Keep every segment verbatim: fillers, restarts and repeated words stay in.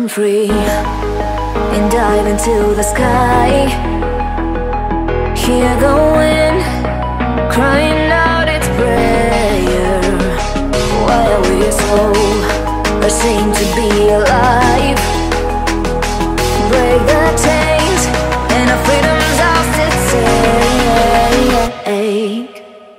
I'm free and dive into the sky. Hear the wind crying out its prayer, while we so ashamed to be alive. Break the chains and our freedom's ours to take.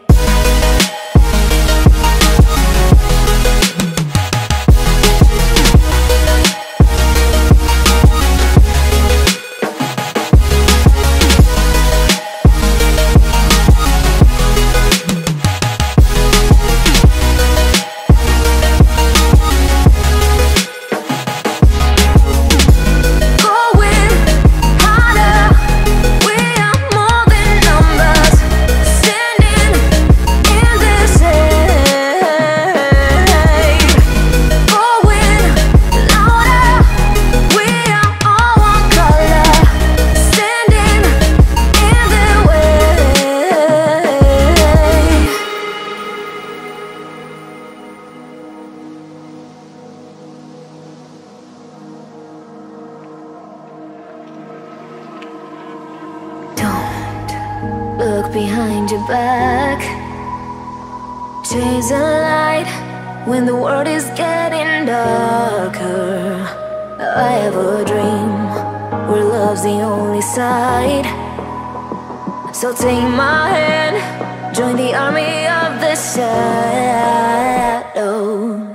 Look behind your back. Chase a light when the world is getting darker. I have a dream where love's the only side. So take my hand, join the army of the shadows.